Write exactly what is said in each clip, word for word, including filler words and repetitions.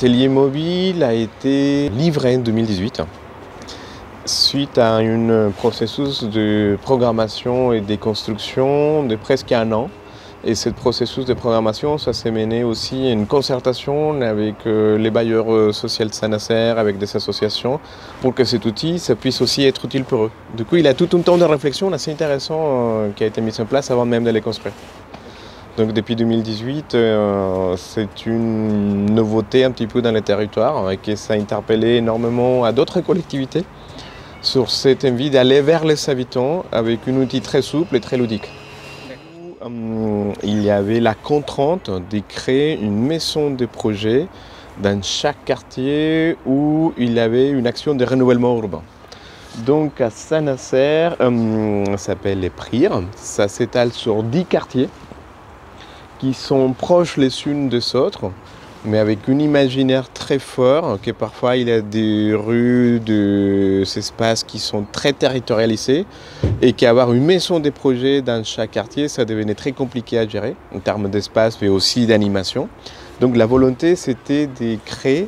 L'atelier mobile a été livré en deux mille dix-huit suite à un processus de programmation et de construction de presque un an. Et ce processus de programmation, ça s'est mené aussi à une concertation avec les bailleurs sociaux de Saint-Nazaire, avec des associations, pour que cet outil ça puisse aussi être utile pour eux. Du coup, il y a tout un temps de réflexion assez intéressant qui a été mis en place avant même de les construire. Donc depuis deux mille dix-huit, euh, c'est une nouveauté un petit peu dans les territoires et que ça a interpellé énormément à d'autres collectivités sur cette envie d'aller vers les habitants avec un outil très souple et très ludique. Euh, il y avait la contrainte de créer une maison de projet dans chaque quartier où il y avait une action de renouvellement urbain. Donc à Saint-Nazaire, euh, ça s'appelle les P R I R, ça s'étale sur dix quartiers qui sont proches les unes des autres, mais avec un imaginaire très fort, que parfois il y a des rues, des espaces qui sont très territorialisés, et qu'avoir une maison de projet dans chaque quartier, ça devenait très compliqué à gérer, en termes d'espace, mais aussi d'animation. Donc la volonté, c'était de créer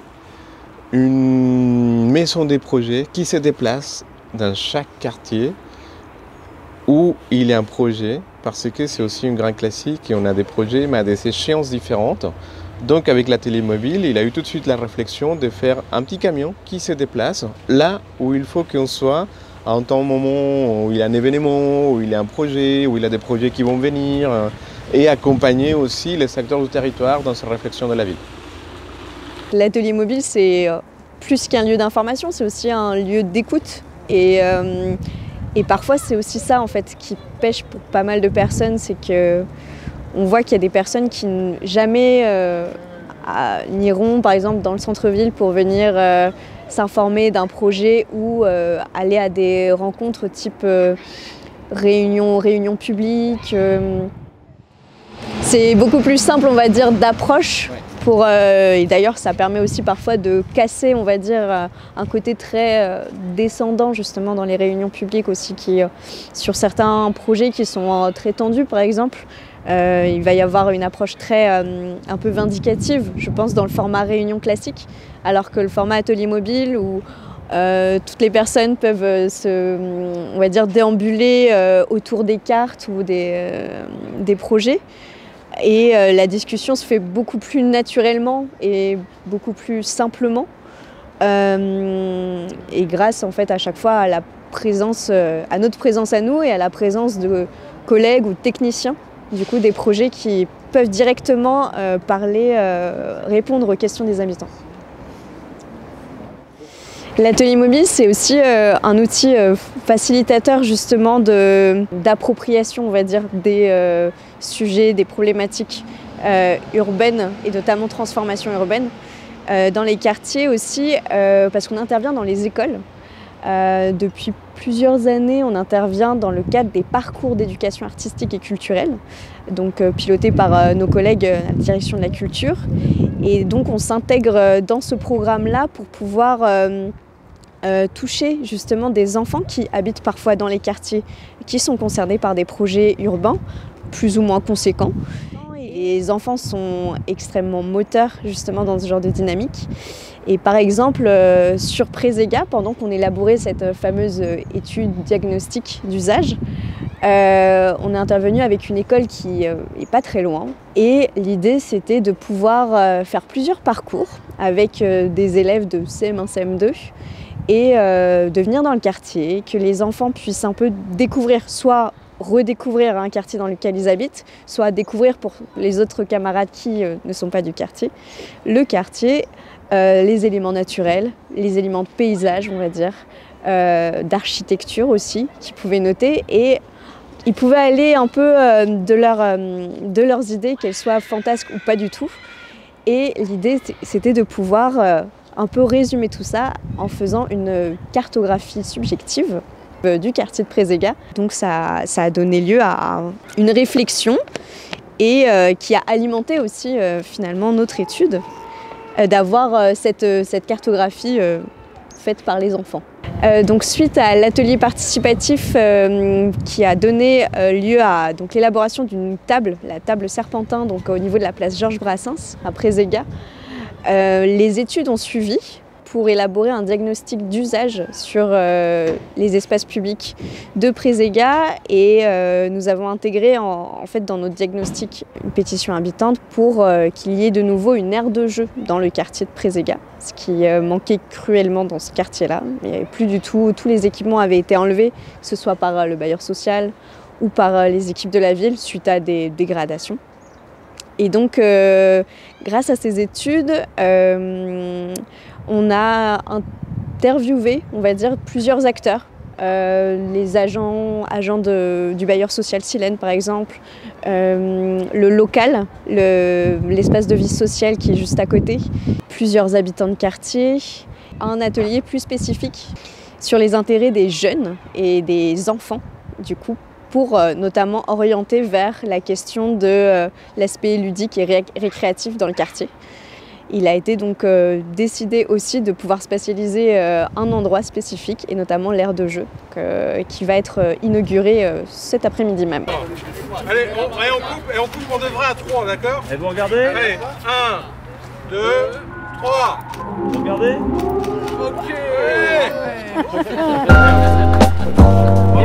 une maison de projet qui se déplace dans chaque quartier où il y a un projet, parce que c'est aussi un grand classique et on a des projets mais à des échéances différentes. Donc avec l'atelier mobile, il a eu tout de suite la réflexion de faire un petit camion qui se déplace là où il faut qu'on soit à un temps, moment où il y a un événement, où il y a un projet, où il y a des projets qui vont venir, et accompagner aussi les acteurs du territoire dans cette réflexion de la ville. L'atelier mobile, c'est plus qu'un lieu d'information, c'est aussi un lieu d'écoute. Et, euh, Et parfois, c'est aussi ça en fait qui pêche pour pas mal de personnes, c'est que on voit qu'il y a des personnes qui jamais euh, n'iront par exemple dans le centre-ville pour venir euh, s'informer d'un projet ou euh, aller à des rencontres type euh, réunion, réunion publique. Euh. C'est beaucoup plus simple, on va dire, d'approche. Pour, euh, et d'ailleurs, ça permet aussi parfois de casser, on va dire, euh, un côté très euh, descendant justement dans les réunions publiques aussi, qui, euh, sur certains projets qui sont euh, très tendus, par exemple, euh, il va y avoir une approche très euh, un peu vindicative, je pense, dans le format réunion classique, alors que le format atelier mobile où euh, toutes les personnes peuvent euh, se, on va dire, déambuler euh, autour des cartes ou des, euh, des projets. Et euh, la discussion se fait beaucoup plus naturellement et beaucoup plus simplement. Euh, et grâce en fait à chaque fois à la présence, euh, à notre présence à nous et à la présence de collègues ou de techniciens, du coup des projets qui peuvent directement euh, parler, euh, répondre aux questions des habitants. L'atelier mobile, c'est aussi euh, un outil euh, facilitateur justement d'appropriation, on va dire, des euh, sujets, des problématiques euh, urbaines et notamment transformation urbaine euh, dans les quartiers aussi, euh, parce qu'on intervient dans les écoles. Euh, depuis plusieurs années, on intervient dans le cadre des parcours d'éducation artistique et culturelle, donc euh, pilotés par euh, nos collègues à la direction de la culture. Et donc on s'intègre dans ce programme-là pour pouvoir euh, Euh, toucher justement des enfants qui habitent parfois dans les quartiers, qui sont concernés par des projets urbains plus ou moins conséquents. Et les enfants sont extrêmement moteurs justement dans ce genre de dynamique. Et par exemple, euh, sur Préséga, pendant qu'on élaborait cette fameuse étude diagnostique d'usage, euh, on est intervenu avec une école qui euh, est pas très loin. Et l'idée, c'était de pouvoir euh, faire plusieurs parcours avec euh, des élèves de C M un, C M deux, et euh, de venir dans le quartier, que les enfants puissent un peu découvrir, soit redécouvrir un quartier dans lequel ils habitent, soit découvrir pour les autres camarades qui euh, ne sont pas du quartier, le quartier, euh, les éléments naturels, les éléments de paysage, on va dire, euh, d'architecture aussi, qu'ils pouvaient noter, et ils pouvaient aller un peu euh, de, leur, euh, de leurs idées, qu'elles soient fantasques ou pas du tout. Et l'idée, c'était de pouvoir euh, un peu résumer tout ça en faisant une cartographie subjective du quartier de Préséga. Donc ça, ça a donné lieu à une réflexion et euh, qui a alimenté aussi euh, finalement notre étude, euh, d'avoir euh, cette, cette cartographie euh, faite par les enfants. Euh, donc suite à l'atelier participatif euh, qui a donné euh, lieu à l'élaboration d'une table, la table Serpentin, donc au niveau de la place Georges Brassens à Préséga, Euh, les études ont suivi pour élaborer un diagnostic d'usage sur euh, les espaces publics de Prézéga et euh, nous avons intégré en, en fait dans notre diagnostic une pétition habitante pour euh, qu'il y ait de nouveau une aire de jeu dans le quartier de Prézéga, ce qui euh, manquait cruellement dans ce quartier-là. Il n'y avait plus du tout, tous les équipements avaient été enlevés, que ce soit par euh, le bailleur social ou par euh, les équipes de la ville suite à des dégradations. Et donc, euh, grâce à ces études, euh, on a interviewé, on va dire, plusieurs acteurs. Euh, les agents, agents de, du bailleur social Silène, par exemple, euh, le local, le, l'espace de vie sociale qui est juste à côté, plusieurs habitants de quartier, un atelier plus spécifique sur les intérêts des jeunes et des enfants, du coup, pour euh, notamment orienter vers la question de euh, l'aspect ludique et ré récréatif dans le quartier. Il a été donc euh, décidé aussi de pouvoir spatialiser euh, un endroit spécifique, et notamment l'aire de jeu, euh, qui va être euh, inauguré euh, cet après-midi même. Allez, on, allez, on coupe, et on coupe pour de vrai à trois, d'accord? Et vous regardez? Allez, un, deux, trois. Vous regardez? Ok.